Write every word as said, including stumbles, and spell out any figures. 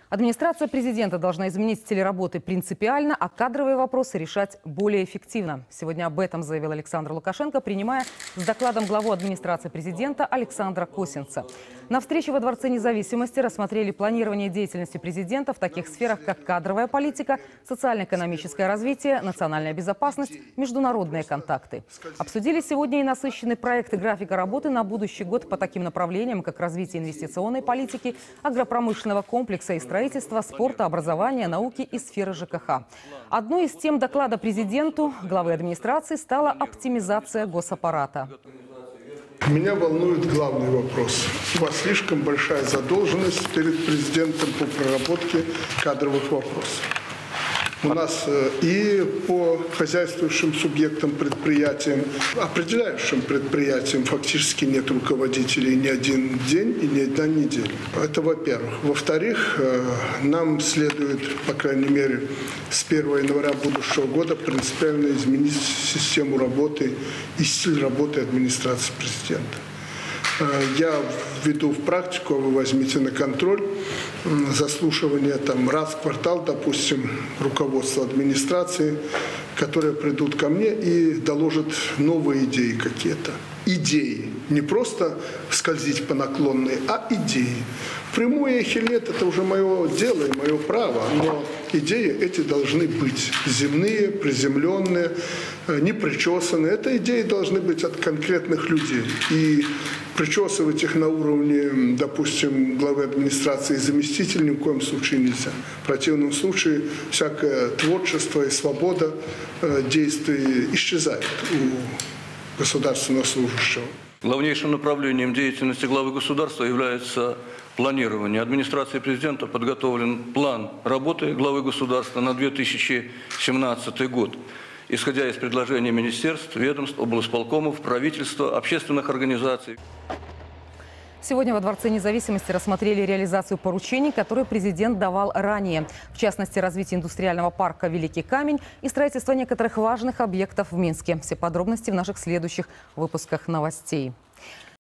Администрация президента должна изменить стиль работы принципиально, а кадровые вопросы решать более эффективно. Сегодня об этом заявил Александр Лукашенко, принимая с докладом главу администрации президента Александра Косинца. На встрече во Дворце независимости рассмотрели планирование деятельности президента в таких сферах, как кадровая политика, социально-экономическое развитие, национальная безопасность, международные контакты. Обсудили сегодня и насыщенный проект и графика работы на будущий год по таким направлениям, как развитие инвестиционной политики, агропромышленного комплекса и строительства, спорта, образования, науки и сферы ЖКХ. Одной из тем доклада президенту, главы администрации, стала оптимизация госаппарата. Меня волнует главный вопрос. У вас слишком большая задолженность перед президентом по проработке кадровых вопросов. У нас и по хозяйствующим субъектам, предприятиям, определяющим предприятиям фактически нет руководителей ни один день и ни одна неделя. Это во-первых. Во-вторых, нам следует, по крайней мере, с первого января будущего года принципиально изменить систему работы и стиль работы администрации президента. Я введу в практику, а вы возьмите на контроль, заслушивание там раз в квартал, допустим, руководство администрации, которые придут ко мне и доложат новые идеи какие-то. Идеи. Не просто скользить по наклонной, а идеи. Прямое их или нет, это уже мое дело и мое право, но идеи эти должны быть земные, приземленные, не причесанные. Это идеи должны быть от конкретных людей. И причесывать их на уровне, допустим, главы администрации и заместителя ни в коем случае нельзя. В противном случае всякое творчество и свобода действий исчезает у государственного служащего. Главнейшим направлением деятельности главы государства является планирование. Администрацией президента подготовлен план работы главы государства на две тысячи семнадцатый год, исходя из предложений министерств, ведомств, облсполкомов, правительства, общественных организаций. Сегодня во Дворце независимости рассмотрели реализацию поручений, которые президент давал ранее. В частности, развитие индустриального парка «Великий камень» и строительство некоторых важных объектов в Минске. Все подробности в наших следующих выпусках новостей.